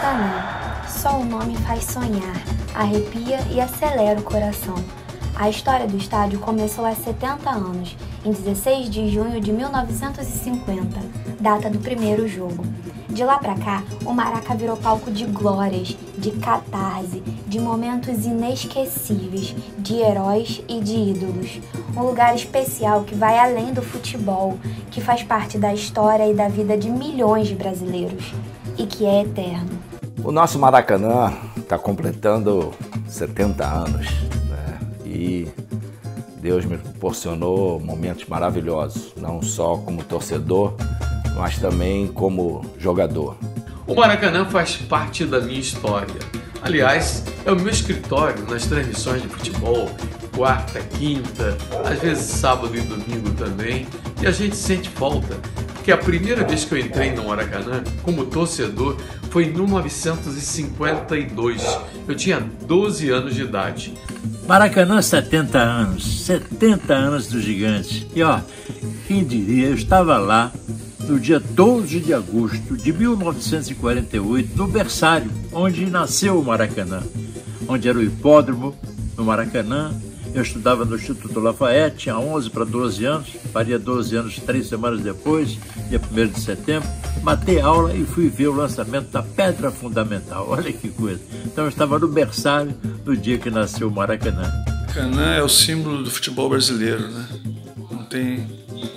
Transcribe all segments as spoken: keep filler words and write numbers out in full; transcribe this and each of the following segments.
Maracanã. Só o nome faz sonhar, arrepia e acelera o coração. A história do estádio começou há setenta anos, em dezesseis de junho de mil novecentos e cinquenta, data do primeiro jogo. De lá pra cá, o Maraca virou palco de glórias, de catarse, de momentos inesquecíveis, de heróis e de ídolos. Um lugar especial que vai além do futebol, que faz parte da história e da vida de milhões de brasileiros e que é eterno. O nosso Maracanã está completando setenta anos, né? E Deus me proporcionou momentos maravilhosos, não só como torcedor, mas também como jogador. O Maracanã faz parte da minha história. Aliás, é o meu escritório nas transmissões de futebol, quarta, quinta, às vezes sábado e domingo também, e a gente sente falta, porque a primeira vez que eu entrei no Maracanã como torcedor foi em mil novecentos e cinquenta e dois. Eu tinha doze anos de idade. Maracanã, setenta anos, setenta anos do gigante. E ó, quem diria, eu estava lá no dia doze de agosto de mil novecentos e quarenta e oito, no berçário, onde nasceu o Maracanã, onde era o hipódromo no Maracanã. Eu estudava no Instituto Lafayette, tinha onze para doze anos, faria doze anos três semanas depois, dia primeiro de setembro. Matei aula e fui ver o lançamento da Pedra Fundamental, olha que coisa. Então eu estava no berçário no dia que nasceu o Maracanã. Maracanã é o símbolo do futebol brasileiro, né? Não tem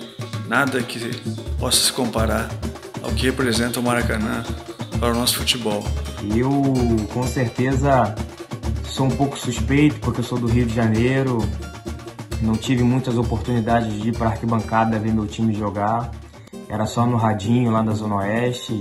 nada que possa se comparar ao que representa o Maracanã para o nosso futebol. Eu, com certeza, sou um pouco suspeito, porque eu sou do Rio de Janeiro, não tive muitas oportunidades de ir para a arquibancada ver meu time jogar, era só no radinho lá na Zona Oeste,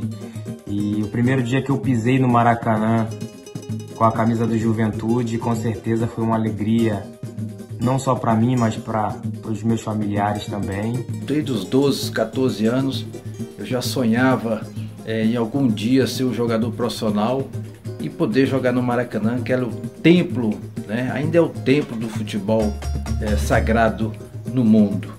e o primeiro dia que eu pisei no Maracanã com a camisa do Juventude, com certeza foi uma alegria, não só para mim, mas para os meus familiares também. Desde os doze, quatorze anos, eu já sonhava é, em algum dia ser um jogador profissional e poder jogar no Maracanã, que era o templo, né? Ainda é o templo do futebol é, sagrado no mundo.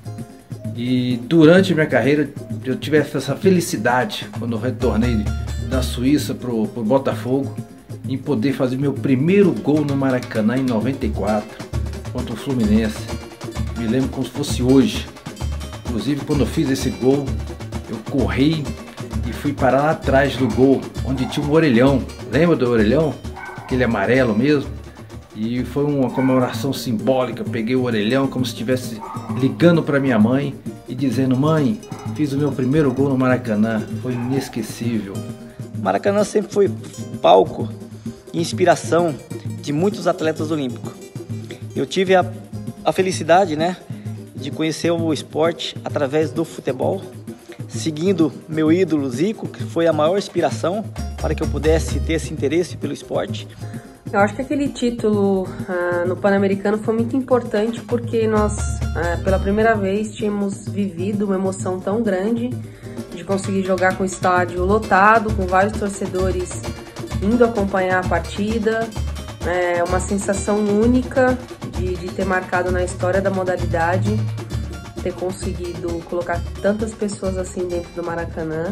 E durante minha carreira eu tive essa felicidade, quando eu retornei da Suíça para o Botafogo, em poder fazer meu primeiro gol no Maracanã em noventa e quatro, contra o Fluminense. Me lembro como se fosse hoje. Inclusive, quando eu fiz esse gol, eu corri e fui parar lá atrás do gol, onde tinha um orelhão. Lembra do orelhão? Aquele amarelo mesmo. E foi uma comemoração simbólica. Eu peguei o orelhão como se estivesse ligando para minha mãe e dizendo: mãe, fiz o meu primeiro gol no Maracanã. Foi inesquecível. O Maracanã sempre foi palco e inspiração de muitos atletas olímpicos. Eu tive a, a felicidade, né, de conhecer o esporte através do futebol, seguindo meu ídolo Zico, que foi a maior inspiração para que eu pudesse ter esse interesse pelo esporte. Eu acho que aquele título uh, no Pan-Americano foi muito importante porque nós, uh, pela primeira vez, tínhamos vivido uma emoção tão grande de conseguir jogar com o estádio lotado, com vários torcedores indo acompanhar a partida. É uma sensação única de, de ter marcado na história da modalidade, ter conseguido colocar tantas pessoas assim dentro do Maracanã.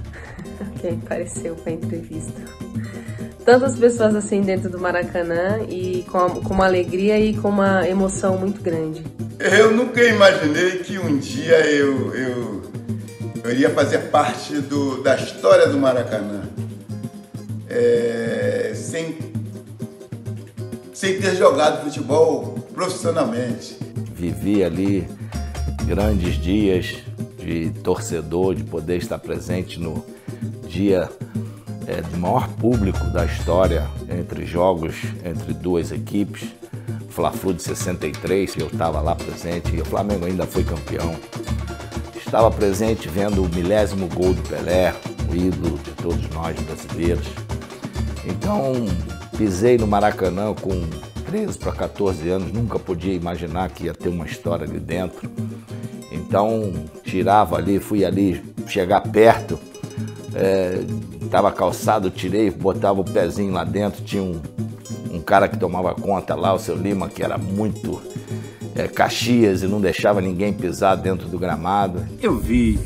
Quem apareceu para a entrevista. Tantas pessoas assim dentro do Maracanã e com, a, com uma alegria e com uma emoção muito grande. Eu nunca imaginei que um dia eu, eu, eu iria fazer parte do, da história do Maracanã. É, sem, sem ter jogado futebol profissionalmente. Vivi ali grandes dias de torcedor, de poder estar presente no dia é, do maior público da história entre jogos entre duas equipes, Fla-Flu de sessenta e três, que eu estava lá presente e o Flamengo ainda foi campeão. Estava presente vendo o milésimo gol do Pelé, o ídolo de todos nós brasileiros. Então, pisei no Maracanã com treze para quatorze anos, nunca podia imaginar que ia ter uma história ali dentro. Então, tirava ali, fui ali chegar perto, estava é, calçado, tirei, botava o pezinho lá dentro, tinha um, um cara que tomava conta lá, o seu Lima, que era muito é, Caxias e não deixava ninguém pisar dentro do gramado. Eu vi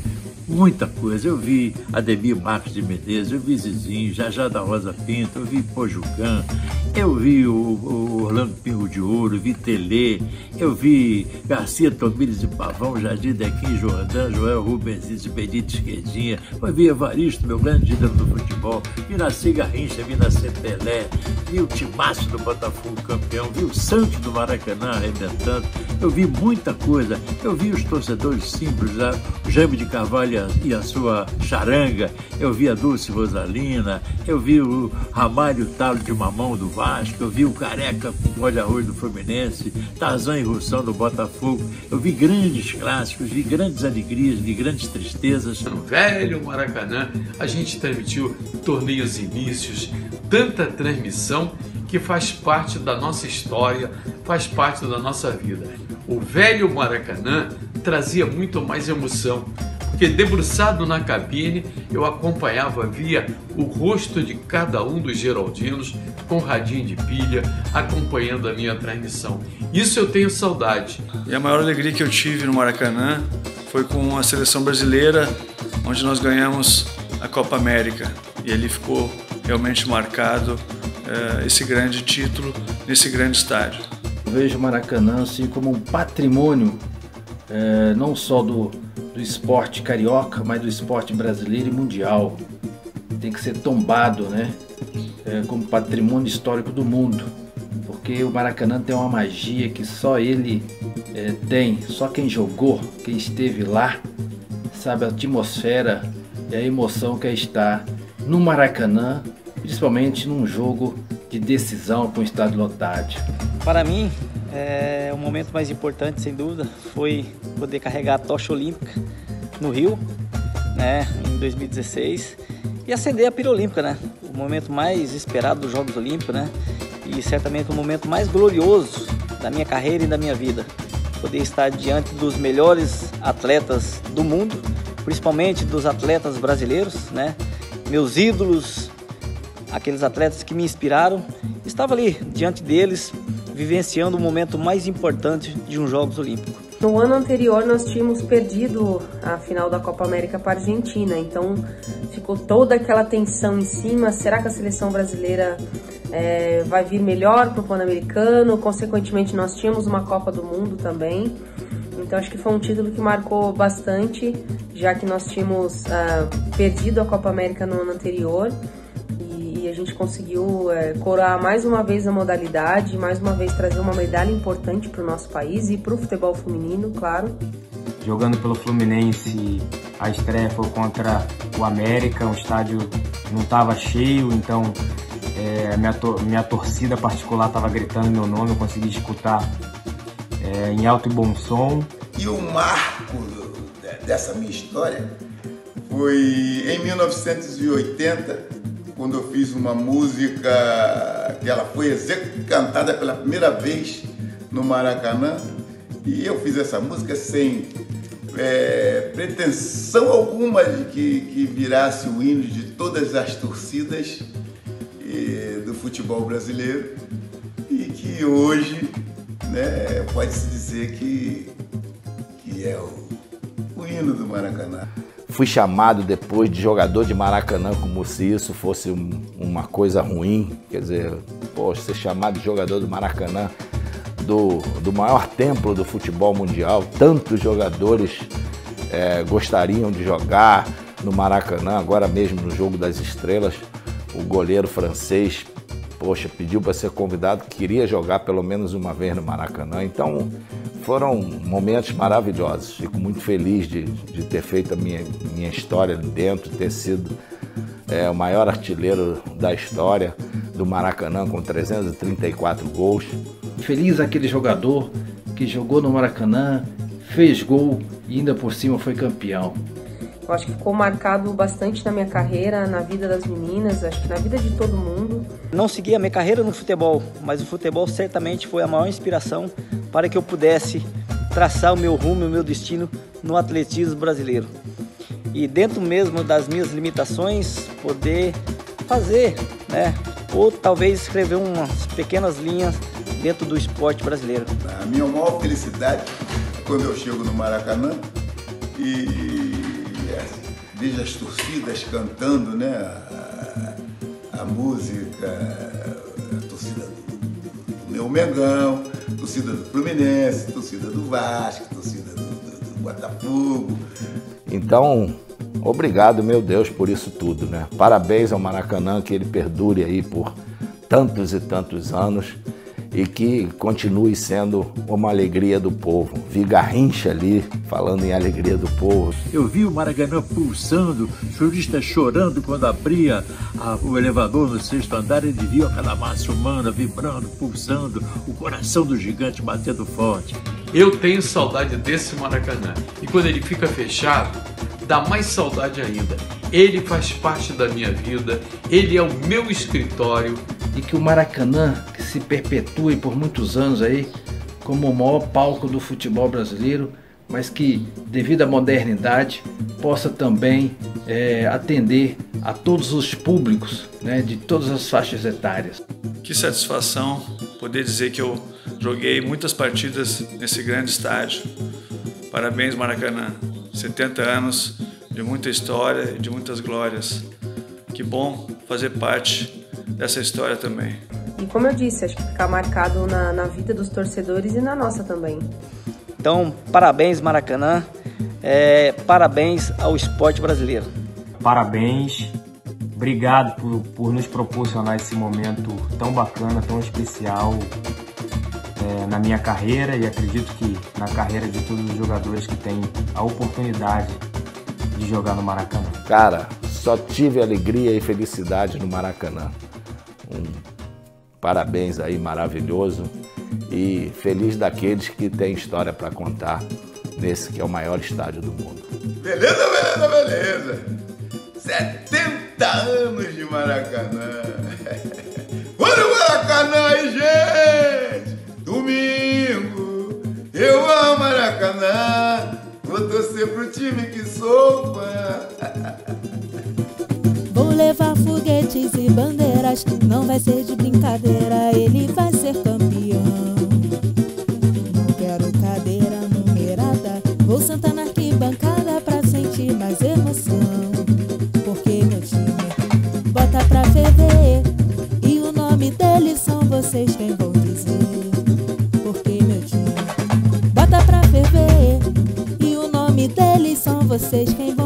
muita coisa. Eu vi Ademir Marques de Menezes, eu vi Zizinho, Jajá da Rosa Pinto, eu vi Pojucan, eu vi o, o Orlando Pingo de Ouro, eu vi Telê, eu vi Garcia Tomires e Pavão, Jardim Dequim, Jordão, Joel Rubens e Benito Esquerdinha, eu vi Evaristo, meu grande ídolo do futebol, vi Nascer Garrincha, vi Nascer Pelé, vi o Timaço do Botafogo campeão, vi o Santos do Maracanã arrebentando, eu vi muita coisa, eu vi os torcedores simples, o Jaime de Carvalho e a, e a sua charanga, eu vi a Dulce Rosalina, eu vi o Ramalho Talo de Mamão do Vasco, eu vi o Careca com pó de arroz do Fluminense, Tarzan e Russão do Botafogo, eu vi grandes clássicos, vi grandes alegrias, vi grandes tristezas. No velho Maracanã, a gente transmitiu torneios inícios, tanta transmissão que faz parte da nossa história, faz parte da nossa vida. O velho Maracanã trazia muito mais emoção, porque debruçado na cabine eu acompanhava via o rosto de cada um dos geraldinos com radinho de pilha, acompanhando a minha transmissão. Isso eu tenho saudade. E a maior alegria que eu tive no Maracanã foi com a seleção brasileira, onde nós ganhamos a Copa América. E ali ficou realmente marcado uh, esse grande título nesse grande estádio. Eu vejo o Maracanã assim como um patrimônio, uh, não só do, do esporte carioca, mas do esporte brasileiro e mundial. Tem que ser tombado, né, uh, como patrimônio histórico do mundo, porque o Maracanã tem uma magia que só ele uh, tem, só quem jogou, quem esteve lá, sabe a atmosfera e a emoção que é estar no Maracanã, principalmente num jogo de decisão com o estádio lotado. Para mim, é, o momento mais importante, sem dúvida, foi poder carregar a tocha olímpica no Rio, né, em dois mil e dezesseis, e acender a pira olímpica, né, o momento mais esperado dos Jogos Olímpicos, né, e certamente o momento mais glorioso da minha carreira e da minha vida. Poder estar diante dos melhores atletas do mundo, principalmente dos atletas brasileiros, né, meus ídolos, aqueles atletas que me inspiraram, estava ali diante deles, vivenciando o momento mais importante de um Jogos Olímpicos. No ano anterior nós tínhamos perdido a final da Copa América para a Argentina, então ficou toda aquela tensão em cima, será que a seleção brasileira é, vai vir melhor para o Pan-Americano? Consequentemente nós tínhamos uma Copa do Mundo também, então acho que foi um título que marcou bastante, já que nós tínhamos uh, perdido a Copa América no ano anterior, e a gente conseguiu é, coroar mais uma vez a modalidade, mais uma vez trazer uma medalha importante para o nosso país e para o futebol feminino, claro. Jogando pelo Fluminense, a estreia foi contra o América, o estádio não estava cheio, então é, minha, to minha torcida particular estava gritando meu nome, eu consegui escutar é, em alto e bom som. E o marco dessa minha história foi em mil novecentos e oitenta, quando eu fiz uma música que ela foi cantada pela primeira vez no Maracanã, e eu fiz essa música sem é, pretensão alguma de que, que virasse o hino de todas as torcidas e, do futebol brasileiro, e que hoje, né, pode-se dizer que, que é o, o hino do Maracanã. Fui chamado depois de jogador de Maracanã, como se isso fosse um, uma coisa ruim. Quer dizer, poxa, ser chamado de jogador do Maracanã, do, do maior templo do futebol mundial. Tantos jogadores é, gostariam de jogar no Maracanã, agora mesmo no Jogo das Estrelas. O goleiro francês, poxa, pediu para ser convidado, queria jogar pelo menos uma vez no Maracanã. Então, foram momentos maravilhosos. Fico muito feliz de, de ter feito a minha, minha história ali dentro, ter sido é, o maior artilheiro da história do Maracanã, com trezentos e trinta e quatro gols. Feliz aquele jogador que jogou no Maracanã, fez gol e ainda por cima foi campeão. Eu acho que ficou marcado bastante na minha carreira, na vida das meninas, acho que na vida de todo mundo. Não segui a minha carreira no futebol, mas o futebol certamente foi a maior inspiração para que eu pudesse traçar o meu rumo, o meu destino no atletismo brasileiro. E dentro mesmo das minhas limitações, poder fazer, né, ou talvez escrever umas pequenas linhas dentro do esporte brasileiro. A minha maior felicidade é quando eu chego no Maracanã e vejo as torcidas cantando, né? A, a música, a torcida do, do meu Mengão, torcida do Fluminense, torcida do Vasco, torcida do, do, do Botafogo. Então, obrigado, meu Deus, por isso tudo, né? Parabéns ao Maracanã, que ele perdure aí por tantos e tantos anos e que continue sendo uma alegria do povo. Vi Garrincha ali, falando em alegria do povo. Eu vi o Maracanã pulsando, turistas chorando quando abria a, o elevador no sexto andar, ele viu aquela massa humana vibrando, pulsando, o coração do gigante batendo forte. Eu tenho saudade desse Maracanã, e quando ele fica fechado, dá mais saudade ainda. Ele faz parte da minha vida, ele é o meu escritório. E que o Maracanã que se perpetue por muitos anos aí como o maior palco do futebol brasileiro, mas que, devido à modernidade, possa também é, atender a todos os públicos, né, de todas as faixas etárias. Que satisfação poder dizer que eu joguei muitas partidas nesse grande estádio. Parabéns, Maracanã. setenta anos de muita história e de muitas glórias. Que bom fazer parte dessa história também. E como eu disse, acho que ficar marcado na, na vida dos torcedores e na nossa também. Então, parabéns, Maracanã. É, parabéns ao esporte brasileiro. Parabéns. Obrigado por, por nos proporcionar esse momento tão bacana, tão especial é, na minha carreira e acredito que na carreira de todos os jogadores que têm a oportunidade de jogar no Maracanã. Cara, só tive alegria e felicidade no Maracanã. Um parabéns aí, maravilhoso, e feliz daqueles que têm história para contar nesse que é o maior estádio do mundo. Beleza, beleza, beleza. setenta anos de Maracanã. Olha o Maracanã aí, gente! Domingo, eu amo Maracanã. Vou torcer pro time que sou fã. Vou levar foguetes e bandeiras, não vai ser de brincadeira, ele vai ser campeão. Não quero cadeira numerada, vou sentar na arquibancada pra sentir mais emoção. Porque meu time bota pra ferver, e o nome deles são vocês quem vão dizer. Porque meu time bota pra ferver, e o nome deles são vocês quem vão